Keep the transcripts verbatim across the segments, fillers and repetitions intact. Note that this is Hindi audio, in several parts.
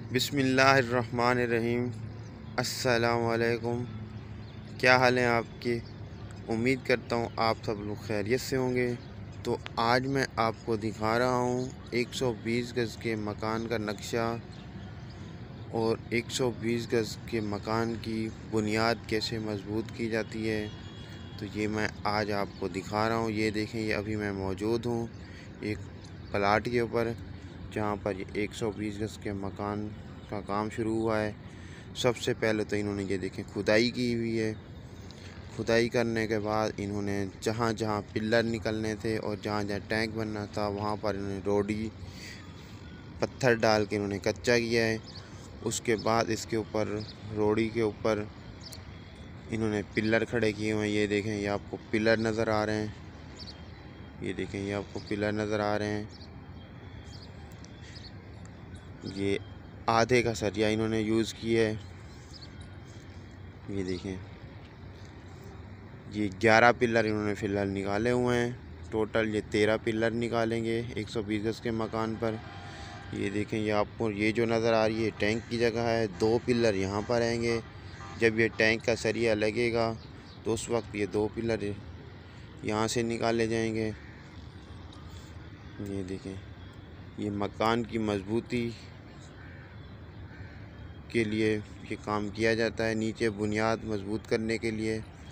बिस्मिल्लाहिर्रहमानिर्रहीम। अस्सलामुअलैकुम। क्या हाल है आपके? उम्मीद करता हूँ आप सब लोग खैरियत से होंगे। तो आज मैं आपको दिखा रहा हूँ एक सौ बीस गज़ के मकान का नक्शा और एक सौ बीस गज़ के मकान की बुनियाद कैसे मजबूत की जाती है। तो ये मैं आज आपको दिखा रहा हूँ। ये देखें, ये अभी मैं मौजूद हूँ एक प्लाट के ऊपर, जहाँ पर ये एक सौ बीस गज़ के मकान का काम शुरू हुआ है। सबसे पहले तो इन्होंने ये देखें खुदाई की हुई है। खुदाई करने के बाद इन्होंने जहाँ जहाँ पिलर निकलने थे और जहाँ जहाँ टैंक बनना था वहाँ पर इन्होंने रोडी पत्थर डाल के इन्होंने कच्चा किया है। उसके बाद इसके ऊपर रोडी के ऊपर इन्होंने पिलर खड़े किए हुए हैं। ये देखें, ये आपको पिलर नज़र आ रहे हैं। ये देखें, ये आपको पिलर नज़र आ रहे हैं। ये आधे का सरिया इन्होंने यूज़ किया है। ये देखें, ये ग्यारह पिलर इन्होंने फ़िलहाल निकाले हुए हैं। टोटल ये तेरह पिलर निकालेंगे एक सौ बीस गज़ के मकान पर। ये देखें, ये आपको ये जो नज़र आ रही है टैंक की जगह है। दो पिलर यहाँ पर आएंगे। जब ये टैंक का सरिया लगेगा तो उस वक्त ये दो पिलर यहाँ से निकाले जाएंगे। ये देखें, ये मकान की मजबूती के लिए ये काम किया जाता है, नीचे बुनियाद मजबूत करने के लिए।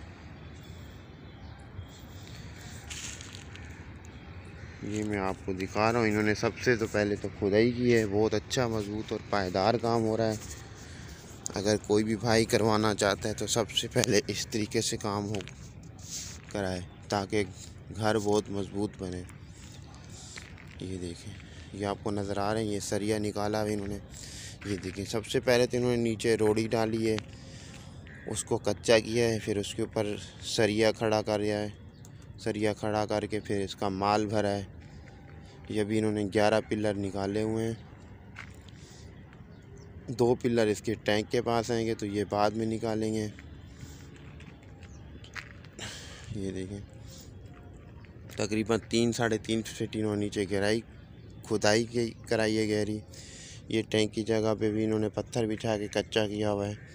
ये मैं आपको दिखा रहा हूँ। इन्होंने सबसे तो पहले तो खुदाई की है। बहुत अच्छा मजबूत और पायदार काम हो रहा है। अगर कोई भी भाई करवाना चाहता है तो सबसे पहले इस तरीके से काम हो कराए ताकि घर बहुत मजबूत बने। ये देखें, ये आपको नज़र आ रहे हैं, ये सरिया निकाला है इन्होंने। ये देखें, सबसे पहले तो इन्होंने नीचे रोडी डाली है, उसको कच्चा किया है, फिर उसके ऊपर सरिया खड़ा कर दिया है। सरिया खड़ा करके फिर इसका माल भरा है। ये भी इन्होंने ग्यारह पिलर निकाले हुए हैं। दो पिलर इसके टैंक के पास आएंगे तो ये बाद में निकालेंगे। ये देखें, तकरीबन तीन साढ़े तीन फीट इन्होंने नीचे गहराई खुदाई की कराई है गहरी। ये टैंक की जगह पे भी इन्होंने पत्थर बिछा के कच्चा किया हुआ है।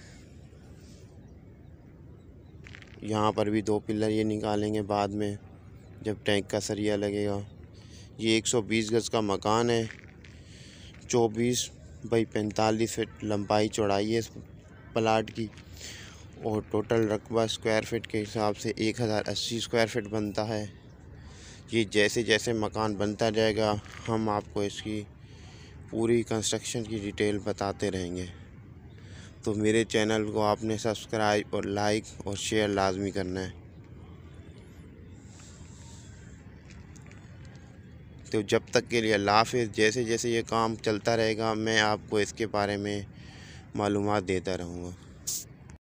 यहाँ पर भी दो पिलर ये निकालेंगे बाद में जब टैंक का सरिया लगेगा। ये एक सौ बीस गज़ का मकान है। चौबीस बाई पैंतालीस फीट लंबाई चौड़ाई है इस प्लाट की, और टोटल रकबा स्क्वायर फीट के हिसाब से एक हज़ार अस्सी स्क्वायर फीट बनता है। ये जैसे जैसे मकान बनता जाएगा हम आपको इसकी पूरी कंस्ट्रक्शन की डिटेल बताते रहेंगे। तो मेरे चैनल को आपने सब्सक्राइब और लाइक और शेयर लाजमी करना है। तो जब तक के लिए अल्लाह हाफ़िज़। जैसे जैसे ये काम चलता रहेगा मैं आपको इसके बारे में मालूमात देता रहूँगा।